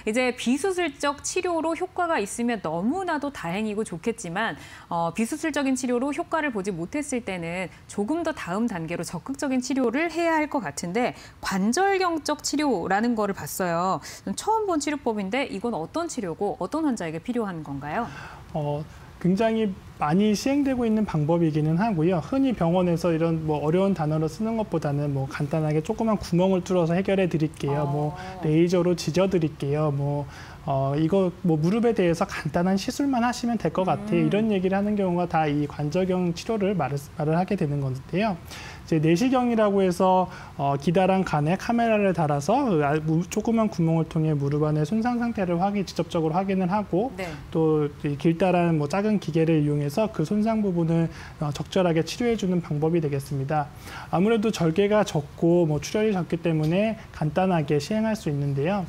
이제 비수술적 치료로 효과가 있으면 너무나도 다행이고 좋겠지만 비수술적인 치료로 효과를 보지 못했을 때는 조금 더 다음 단계로 적극적인 치료를 해야 할 것 같은데 관절경적 치료라는 거를 봤어요. 처음 본 치료법인데 이건 어떤 치료고 어떤 환자에게 필요한 건가요? 굉장히 많이 시행되고 있는 방법이기는 하고요. 흔히 병원에서 이런 어려운 단어로 쓰는 것보다는 간단하게 조그만 구멍을 뚫어서 해결해 드릴게요. 레이저로 지져 드릴게요. 이거 무릎에 대해서 간단한 시술만 하시면 될 것 같아요. 이런 얘기를 하는 경우가 다 이 관절경 치료를 말을 하게 되는 건데요. 이제 내시경이라고 해서 기다란 간에 카메라를 달아서 조그만 구멍을 통해 무릎 안의 손상 상태를 직접적으로 확인을 하고 네. 또 길다란 작은 기계를 이용해서 그 손상 부분을 적절하게 치료해주는 방법이 되겠습니다. 아무래도 절개가 적고 출혈이 적기 때문에 간단하게 시행할 수 있는데요.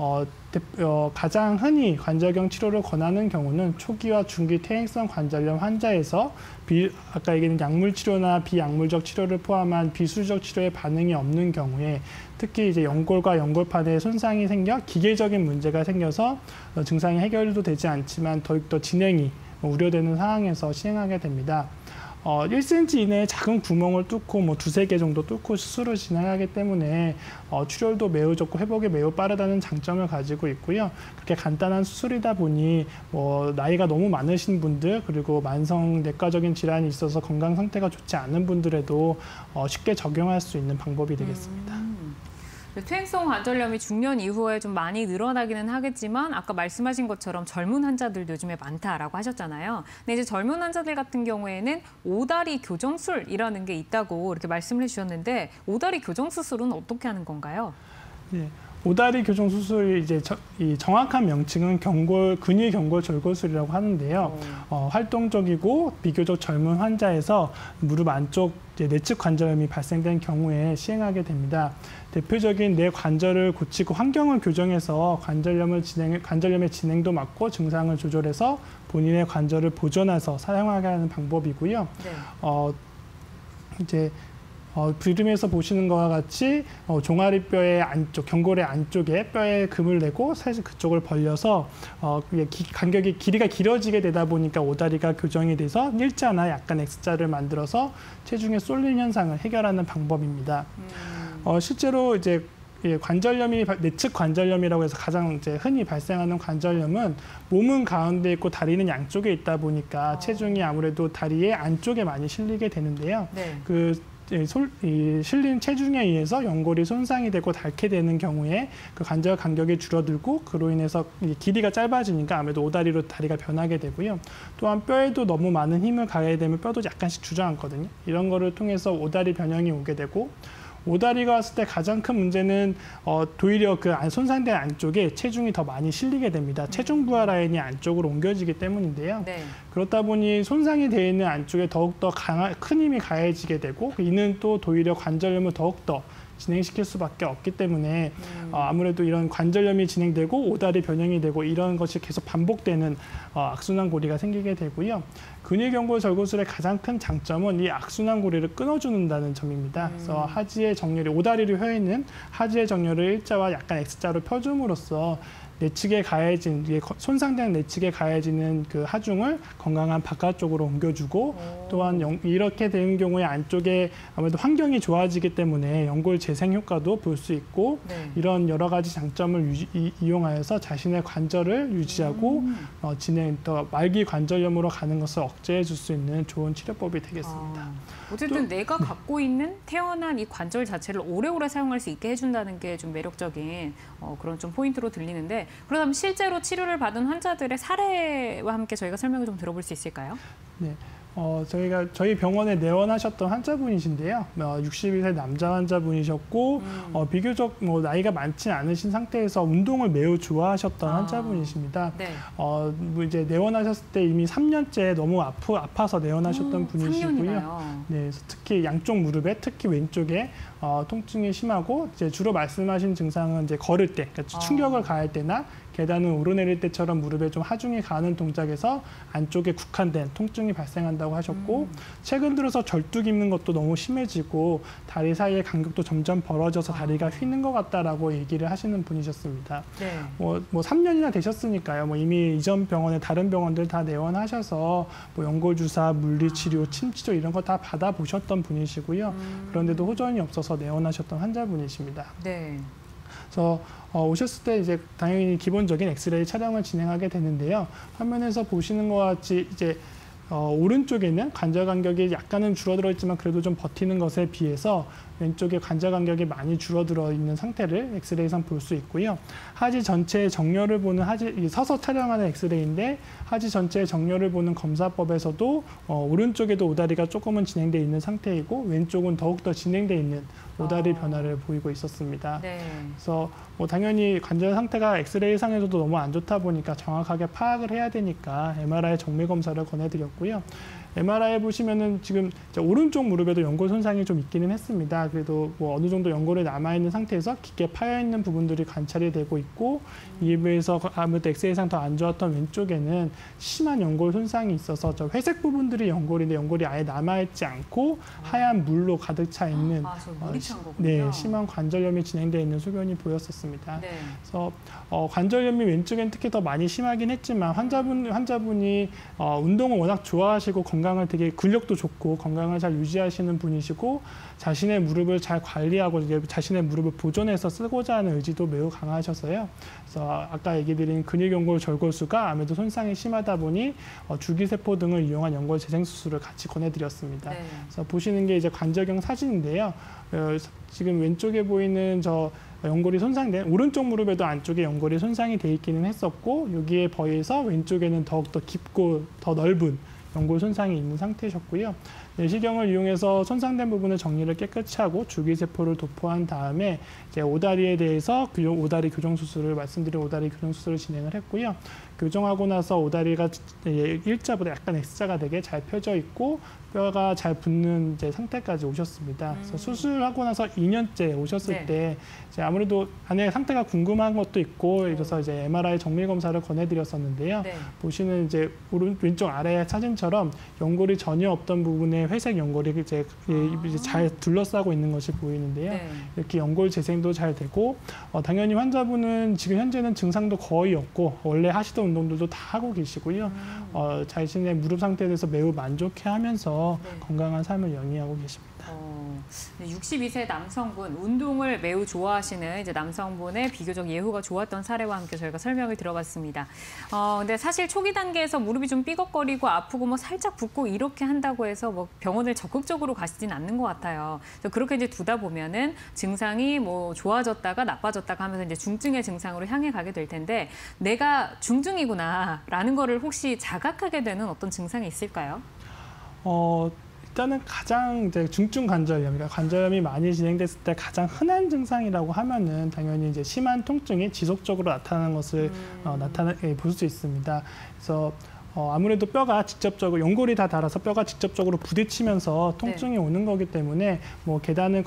가장 흔히 관절경 치료를 권하는 경우는 초기와 중기 퇴행성 관절염 환자에서 아까 얘기한 약물 치료나 비약물적 치료를 포함한 비수술적 치료에 반응이 없는 경우에 특히 이제 연골과 연골판에 손상이 생겨 기계적인 문제가 생겨서 증상이 해결도 되지 않지만 더욱더 진행이 우려되는 상황에서 시행하게 됩니다. 1cm 이내에 작은 구멍을 뚫고 두세 개 정도 뚫고 수술을 진행하기 때문에 출혈도 매우 적고 회복이 매우 빠르다는 장점을 가지고 있고요. 그렇게 간단한 수술이다 보니 나이가 너무 많으신 분들 그리고 만성 내과적인 질환이 있어서 건강 상태가 좋지 않은 분들에도 쉽게 적용할 수 있는 방법이 되겠습니다. 퇴행성 관절염이 중년 이후에 좀 많이 늘어나기는 하겠지만 아까 말씀하신 것처럼 젊은 환자들도 요즘에 많다라고 하셨잖아요. 근데 이제 젊은 환자들 같은 경우에는 오다리 교정술이라는 게 있다고 이렇게 말씀을 해주셨는데 오다리 교정 수술은 어떻게 하는 건가요? 네. 오다리 교정 수술이 이제 이 정확한 명칭은 근위 경골 절골술이라고 하는데요. 활동적이고 비교적 젊은 환자에서 무릎 안쪽 내측 관절염이 발생된 경우에 시행하게 됩니다. 대표적인 내 관절을 고치고 환경을 교정해서 관절염의 진행도 막고 증상을 조절해서 본인의 관절을 보존해서 사용하게 하는 방법이고요. 네. 이제 그림에서 보시는 것과 같이 종아리뼈의 안쪽, 경골의 안쪽에 뼈에 금을 내고 사실 그쪽을 벌려서 간격이 길이가 길어지게 되다 보니까 오다리가 교정이 돼서 일자나 약간 X자를 만들어서 체중에 쏠리는 현상을 해결하는 방법입니다. 실제로 이제 관절염이 내측 관절염이라고 해서 가장 이제 흔히 발생하는 관절염은 몸은 가운데 있고 다리는 양쪽에 있다 보니까 체중이 아무래도 다리의 안쪽에 많이 실리게 되는데요. 네. 실린 체중에 의해서 연골이 손상이 되고 닳게 되는 경우에 그 관절 간격이 줄어들고 그로 인해서 길이가 짧아지니까 아무래도 오다리로 다리가 변하게 되고요. 또한 뼈에도 너무 많은 힘을 가해야 되면 뼈도 약간씩 주저앉거든요. 이런 거를 통해서 오다리 변형이 오게 되고 오다리가 왔을 때 가장 큰 문제는 도리어 그 손상된 안쪽에 체중이 더 많이 실리게 됩니다. 체중 부하 라인이 안쪽으로 옮겨지기 때문인데요. 네. 그렇다 보니 손상이 되어 있는 안쪽에 더욱더 큰 힘이 가해지게 되고 이는 또 도리어 관절염을 더욱더 진행시킬 수밖에 없기 때문에 아무래도 이런 관절염이 진행되고 오다리 변형이 되고 이런 것이 계속 반복되는 악순환 고리가 생기게 되고요. 근위경골 절골술의 가장 큰 장점은 이 악순환 고리를 끊어주는다는 점입니다. 그래서 하지의 정렬이 오다리를 휘어 있는 하지의 정렬을 일자와 약간 X자로 펴줌으로써 내측에 가해진 손상된 내측에 가해지는 그 하중을 건강한 바깥쪽으로 옮겨주고 또한 이렇게 되는 경우에 안쪽에 아무래도 환경이 좋아지기 때문에 연골 재생 효과도 볼 수 있고 네. 이런 여러 가지 장점을 이용하여서 자신의 관절을 유지하고 더 말기 관절염으로 가는 것을 억제해 줄 수 있는 좋은 치료법이 되겠습니다. 어쨌든 내가 갖고 있는 태어난 이 관절 자체를 오래오래 사용할 수 있게 해준다는 게 좀 매력적인 그런 좀 포인트로 들리는데 그렇다면 실제로 치료를 받은 환자들의 사례와 함께 저희가 설명을 좀 들어볼 수 있을까요? 네. 저희 병원에 내원하셨던 환자분이신데요. 62세 남자 환자분이셨고 비교적 나이가 많지 않으신 상태에서 운동을 매우 좋아하셨던 환자분이십니다. 네. 이제 내원하셨을 때 이미 3년째 너무 아파서 내원하셨던 분이시고요. 3년이나요? 네, 그래서 특히 양쪽 무릎에 특히 왼쪽에 통증이 심하고 이제 주로 말씀하신 증상은 이제 걸을 때, 그러니까 충격을 가할 때나 계단을 오르내릴 때처럼 무릎에 좀 하중이 가는 동작에서 안쪽에 국한된 통증이 발생한다고 하셨고 최근 들어서 절뚝 입는 것도 너무 심해지고 다리 사이의 간격도 점점 벌어져서 다리가 휘는 것 같다라고 얘기를 하시는 분이셨습니다. 네. 뭐 3년이나 되셨으니까요. 뭐 이미 이전 병원에 다른 병원들 다 내원하셔서 뭐 연골주사, 물리치료, 침치료 이런 거 다 받아보셨던 분이시고요. 그런데도 호전이 없어서 내원하셨던 환자분이십니다. 네. 그래서 오셨을 때 이제 당연히 기본적인 엑스레이 촬영을 진행하게 되는데요. 화면에서 보시는 것 같이 이제 오른쪽에는 관절 간격이 약간은 줄어들어 있지만 그래도 좀 버티는 것에 비해서 왼쪽에 관절 간격이 많이 줄어들어 있는 상태를 엑스레이상 볼 수 있고요. 하지 전체의 정렬을 보는 서서 촬영하는 엑스레이인데 하지 전체의 정렬을 보는 검사법에서도 오른쪽에도 오다리가 조금은 진행되어 있는 상태이고 왼쪽은 더욱더 진행되어 있는 오다리 변화를 보이고 있었습니다. 네. 그래서 뭐 당연히 관절 상태가 엑스레이상에서도 너무 안 좋다 보니까 정확하게 파악을 해야 되니까 MRI 정밀 검사를 권해드렸고요. MRI 보시면은 지금 오른쪽 무릎에도 연골 손상이 좀 있기는 했습니다. 그래도 뭐 어느 정도 연골이 남아있는 상태에서 깊게 파여있는 부분들이 관찰이 되고 있고 이에 비해서 아무래도 엑스레이상 더 안 좋았던 왼쪽에는 심한 연골 손상이 있어서 저 회색 부분들이 연골인데 연골이 아예 남아있지 않고 하얀 물로 가득 차 있는 저 물이 찬 거군요. 네, 심한 관절염이 진행되어 있는 소견이 보였었습니다. 네. 그래서 관절염이 왼쪽엔 특히 더 많이 심하긴 했지만 환자분이 운동을 워낙 좋아하시고 건강을 되게 근력도 좋고 건강을 잘 유지하시는 분이시고 자신의 무릎을 잘 관리하고 자신의 무릎을 보존해서 쓰고자 하는 의지도 매우 강하셔서요. 그래서 아까 얘기 드린 근육연골 절골수가 아무래도 손상이 심하다 보니 줄기세포 등을 이용한 연골 재생 수술을 같이 권해드렸습니다. 네. 그래서 보시는 게 이제 관절경 사진인데요. 지금 왼쪽에 보이는 저 연골이 손상된 오른쪽 무릎에도 안쪽에 연골이 손상이 돼 있기는 했었고 여기에 비해서 왼쪽에는 더욱더 깊고 더 넓은 연골 손상이 있는 상태셨고요. 내시경을 이용해서 손상된 부분을 정리를 깨끗이 하고 줄기세포를 도포한 다음에 이제 오다리에 대해서 오다리 교정 수술을 말씀드린 오다리 교정 수술을 진행을 했고요. 교정하고 나서 오다리가 일자보다 약간 X자가 되게 잘 펴져 있고 뼈가 잘 붙는 이제 상태까지 오셨습니다. 그래서 수술하고 나서 2년째 오셨을 네. 때 이제 아무래도 안에 상태가 궁금한 것도 있고 그래서 이제 MRI 정밀 검사를 권해드렸었는데요. 네. 보시는 이제 왼쪽 아래 사진처럼 연골이 전혀 없던 부분에 회색 연골이 이제 잘 둘러싸고 있는 것이 보이는데요. 네. 이렇게 연골 재생도 잘 되고 당연히 환자분은 지금 현재는 증상도 거의 없고 원래 하시던 운동들도 다 하고 계시고요. 자신의 무릎 상태에 대해서 매우 만족해하면서 네. 건강한 삶을 영위하고 계십니다. 62세 남성분, 운동을 매우 좋아하시는 이제 남성분의 비교적 예후가 좋았던 사례와 함께 저희가 설명을 들어봤습니다. 근데 사실 초기 단계에서 무릎이 좀 삐걱거리고 아프고 뭐 살짝 붓고 이렇게 한다고 해서 뭐 병원을 적극적으로 가시진 않는 것 같아요. 그래서 그렇게 이제 두다 보면은 증상이 뭐 좋아졌다가 나빠졌다가 하면서 이제 중증의 증상으로 향해 가게 될 텐데 내가 중증이구나라는 거를 혹시 자각하게 되는 어떤 증상이 있을까요? 일단은 가장 이제 중증 관절염, 그러니까 관절염이 많이 진행됐을 때 가장 흔한 증상이라고 하면은 당연히 이제 심한 통증이 지속적으로 나타나는 것을 볼 수 있습니다. 그래서 아무래도 뼈가 직접적으로 연골이 다 닳아서 뼈가 직접적으로 부딪히면서 통증이 네. 오는 거기 때문에 뭐 계단을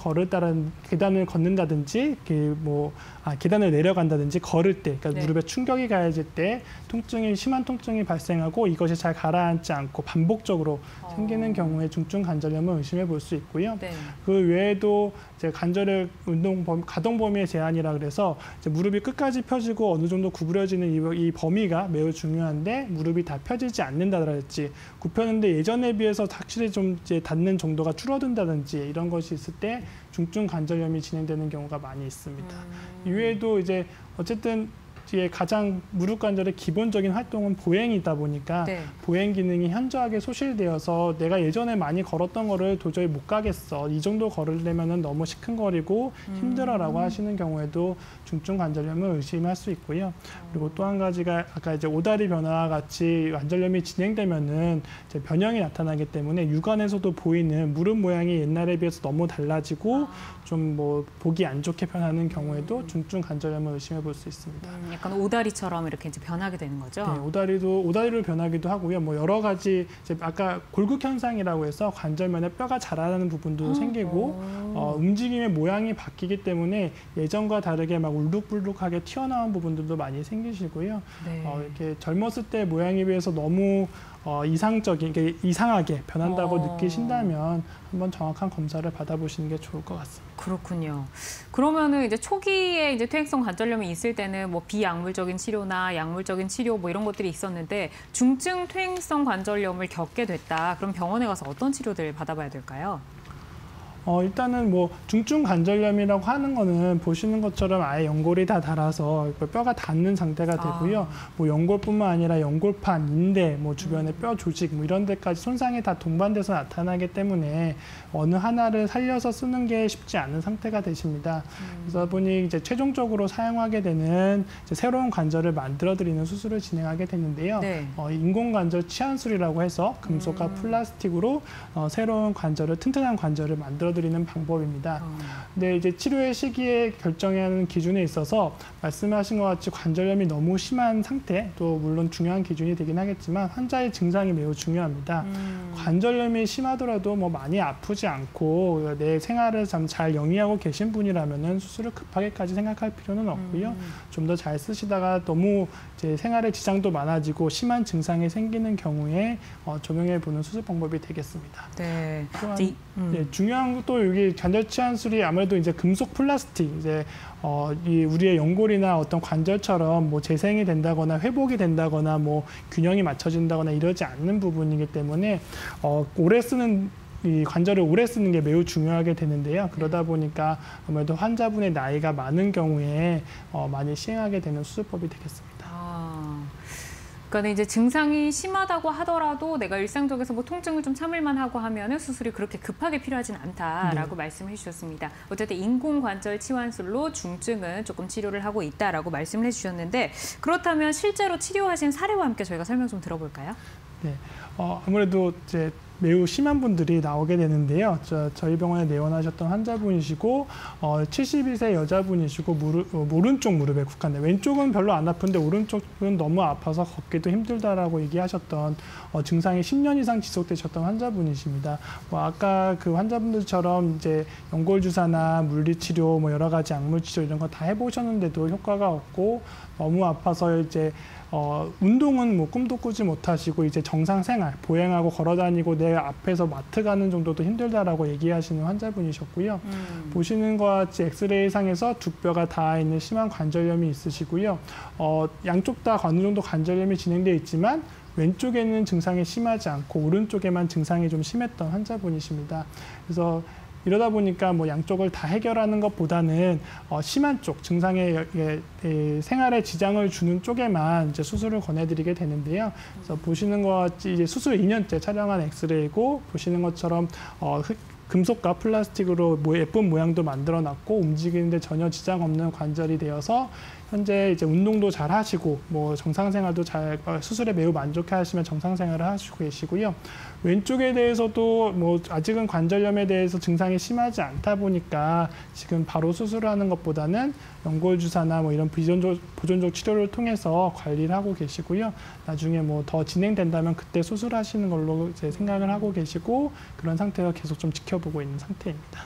걷는다든지 계단을 내려간다든지 걸을 때, 그러니까 네. 무릎에 충격이 가해질 때 심한 통증이 발생하고 이것이 잘 가라앉지 않고 반복적으로 생기는 경우에 중증 관절염을 의심해 볼 수 있고요. 네. 그 외에도 이제 관절의 가동 범위의 제한이라 그래서 이제 무릎이 끝까지 펴지고 어느 정도 구부려지는 이 범위가 매우 중요한데 무릎이 다 펴지지 않는다든지 굽혔는데 예전에 비해서 확실히 좀 이제 닿는 정도가 줄어든다든지 이런 것이 있을 때 중증 관절염이 진행되는 경우가 많이 있습니다. 이외에도 이제 어쨌든 가장 무릎 관절의 기본적인 활동은 보행이다 보니까 네. 보행 기능이 현저하게 소실되어서 내가 예전에 많이 걸었던 거를 도저히 못 가겠어. 이 정도 걸으려면 너무 시큰거리고 힘들어라고 하시는 경우에도 중증 관절염을 의심할 수 있고요. 그리고 또 한 가지가 아까 이제 오다리 변화와 같이 관절염이 진행되면은 이제 변형이 나타나기 때문에 육안에서도 보이는 무릎 모양이 옛날에 비해서 너무 달라지고 좀 뭐 보기 안 좋게 변하는 경우에도 중증 관절염을 의심해 볼 수 있습니다. 약간 오다리처럼 이렇게 이제 변하게 되는 거죠? 네, 오다리로 변하기도 하고요. 뭐 여러 가지 이제 아까 골극 현상이라고 해서 관절면에 뼈가 자라는 부분도 생기고 움직임의 모양이 바뀌기 때문에 예전과 다르게 막 울룩불룩하게 튀어나온 부분들도 많이 생기시고요. 네. 이렇게 젊었을 때 모양에 비해서 너무 이상하게 변한다고 느끼신다면 한번 정확한 검사를 받아보시는 게 좋을 것 같습니다. 그렇군요. 그러면은 이제 초기에 이제 퇴행성 관절염이 있을 때는 뭐 비약물적인 치료나 약물적인 치료 뭐 이런 것들이 있었는데 중증 퇴행성 관절염을 겪게 됐다. 그럼 병원에 가서 어떤 치료들을 받아봐야 될까요? 일단은 뭐 중증 관절염이라고 하는 거는 보시는 것처럼 아예 연골이 다 닳아서 뼈가 닳는 상태가 되고요. 뭐 연골뿐만 아니라 연골판, 인대, 뭐 주변의 뼈 조직 뭐 이런 데까지 손상이 다 동반돼서 나타나기 때문에 어느 하나를 살려서 쓰는 게 쉽지 않은 상태가 되십니다. 그래서 보니 이제 최종적으로 사용하게 되는 이제 새로운 관절을 만들어드리는 수술을 진행하게 되는데요. 네. 인공관절 치환술이라고 해서 금속과 플라스틱으로 새로운 관절을 튼튼한 관절을 만들어드리는 방법입니다. 근데 이제 치료의 시기에 결정하는 기준에 있어서 말씀하신 것 같이 관절염이 너무 심한 상태도 물론 중요한 기준이 되긴 하겠지만 환자의 증상이 매우 중요합니다. 관절염이 심하더라도 뭐 많이 아프지 않고 내 생활을 참 잘 영위하고 계신 분이라면은 수술을 급하게까지 생각할 필요는 없고요. 좀 더 잘 쓰시다가 너무 이제 생활에 지장도 많아지고 심한 증상이 생기는 경우에 적용해 보는 수술 방법이 되겠습니다. 네. 또한 중요한 또 여기 관절 치환술이 아무래도 이제 금속 플라스틱 이제 이 우리의 연골이나 어떤 관절처럼 뭐 재생이 된다거나 회복이 된다거나 뭐 균형이 맞춰진다거나 이러지 않는 부분이기 때문에 오래 쓰는 이 관절을 오래 쓰는 게 매우 중요하게 되는데요. 그러다 보니까 아무래도 환자분의 나이가 많은 경우에 많이 시행하게 되는 수술법이 되겠습니다. 그러니까 이제 증상이 심하다고 하더라도 내가 일상적에서 뭐 통증을 좀 참을만 하고 하면은 수술이 그렇게 급하게 필요하진 않다라고 말씀해 주셨습니다. 어쨌든 인공관절 치환술로 중증은 조금 치료를 하고 있다라고 말씀을 해주셨는데 그렇다면 실제로 치료하신 사례와 함께 저희가 설명 좀 들어볼까요? 네, 아무래도 이제 매우 심한 분들이 나오게 되는데요. 저희 병원에 내원하셨던 환자분이시고 72세 여자분이시고 오른쪽 무릎에 국한돼 왼쪽은 별로 안 아픈데 오른쪽은 너무 아파서 걷기도 힘들다라고 얘기하셨던 증상이 10년 이상 지속되셨던 환자분이십니다. 뭐 아까 그 환자분들처럼 이제 연골 주사나 물리 치료, 뭐 여러 가지 약물 치료 이런 거 다 해보셨는데도 효과가 없고 너무 아파서 이제 운동은 뭐 꿈도 꾸지 못하시고 이제 정상 생활, 보행하고 걸어다니고 내 앞에서 마트 가는 정도도 힘들다라고 얘기하시는 환자분이셨고요. 보시는 것 같이 엑스레이상에서 두 뼈가 닿아 있는 심한 관절염이 있으시고요. 양쪽 다 어느 정도 관절염이 진행되어 있지만 왼쪽에는 증상이 심하지 않고 오른쪽에만 증상이 좀 심했던 환자분이십니다. 그래서 이러다 보니까 뭐 양쪽을 다 해결하는 것보다는 심한 쪽, 증상에 생활에 지장을 주는 쪽에만 이제 수술을 권해드리게 되는데요. 그래서 보시는 것 같이 이제 수술 2년째 촬영한 엑스레이고 보시는 것처럼 금속과 플라스틱으로 예쁜 모양도 만들어놨고 움직이는데 전혀 지장 없는 관절이 되어서 현재 이제 운동도 잘 하시고 뭐 정상생활도 잘 수술에 매우 만족해하시면 정상생활을 하시고 계시고요. 왼쪽에 대해서도 뭐 아직은 관절염에 대해서 증상이 심하지 않다 보니까 지금 바로 수술하는 것보다는 연골 주사나 뭐 이런 보존적 치료를 통해서 관리를 하고 계시고요. 나중에 뭐 더 진행된다면 그때 수술하시는 걸로 이제 생각을 하고 계시고 그런 상태가 계속 좀 지켜보고 있는 상태입니다.